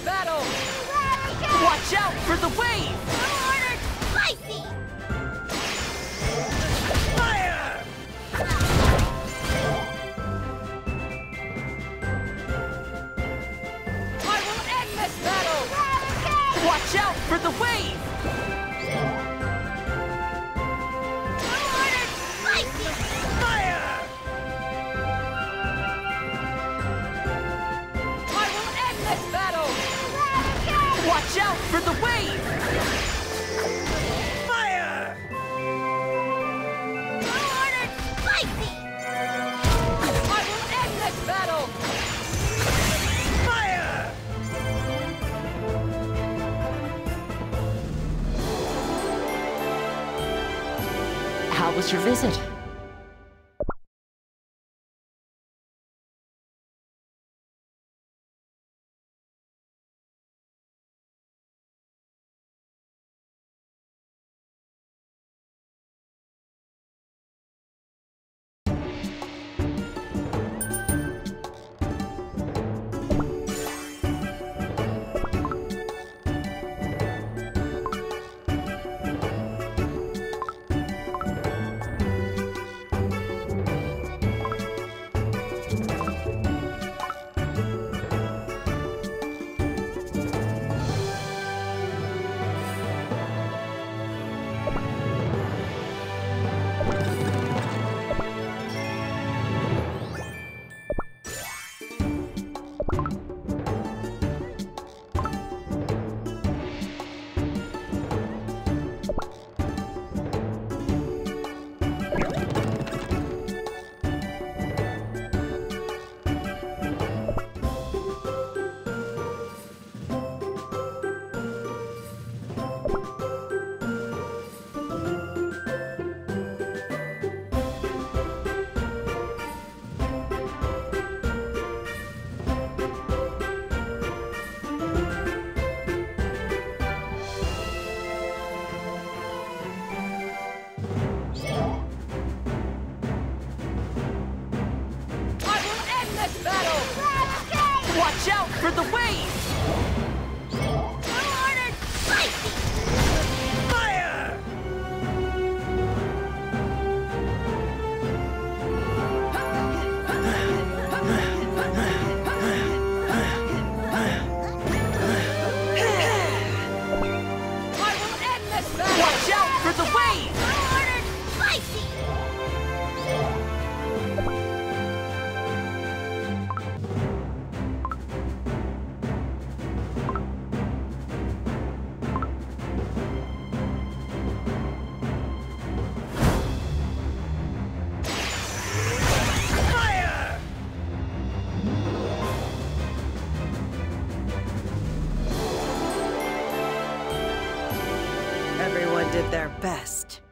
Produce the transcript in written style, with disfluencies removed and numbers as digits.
battle! Watch out for the wave! Ordered spicy! Fire! I will end this battle! Watch out for the wave! Ordered spicy! Fire! I will end this battle! Watch out for the wave! Fire! Ordered spicy! I will end this battle! Fire! How was your visit? I will end this battle! Watch out for the wave! Ordered spicy! Fire! I will end this battle! Watch out for the wave! Ordered spicy! Fire! Everyone did their best.